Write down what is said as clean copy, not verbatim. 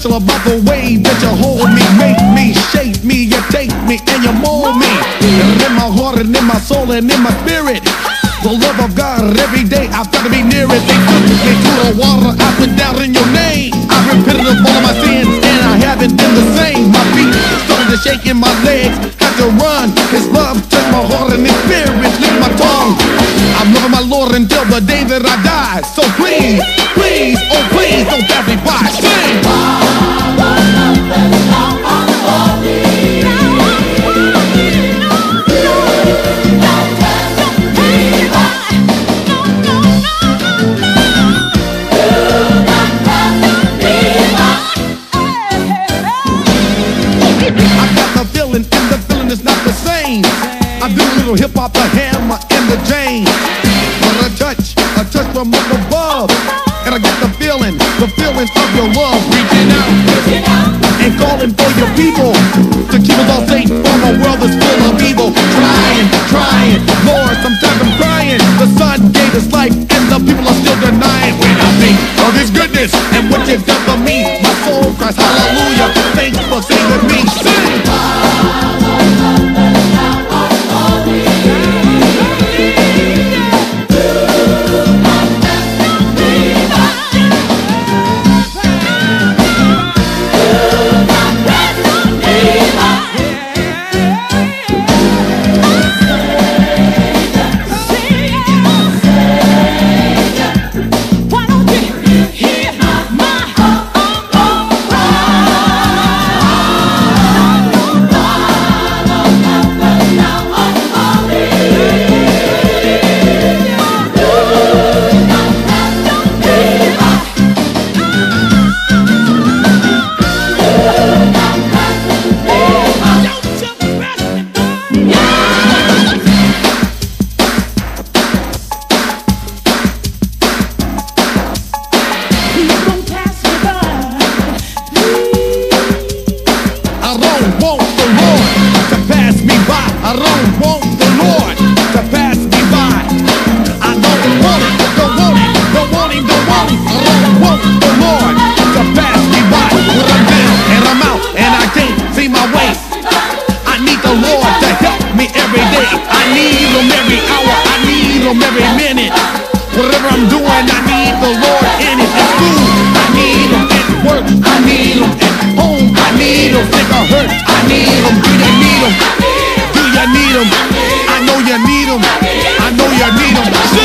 special about the way that you hold me, make me, shape me, you take me, and you mold me. And in my heart and in my soul and in my spirit, the love of God every day, I've got to be near it. They took me through the water, I went down in your name. I repented of all of my sins, and I haven't been the same. My feet started to shake in my legs, had to run. His love touched my heart and His spirit licked my tongue. I'm loving my Lord until the day that I die. So please, please, oh please, don't pass me by. Sing! I do a little hip-hop, the hammer, and the Jane. But a touch from up above. And I get the feeling of your love. Reaching out and calling for your people to keep us all safe from a world that's full of evil. Trying, Lord, sometimes I'm crying. The Son gave His life and the people are still denying. When I think of His goodness and what You've done for me, my soul cries hallelujah. Thanks for saving me. Sing! Every minute, whatever I'm doing, I need the Lord in it. At school, I need Him. At work, I need Him. At home, I need Him. Think I hurt, I need Him. Do you need Him? Do you need Him? I know you need Him. I know you need Him.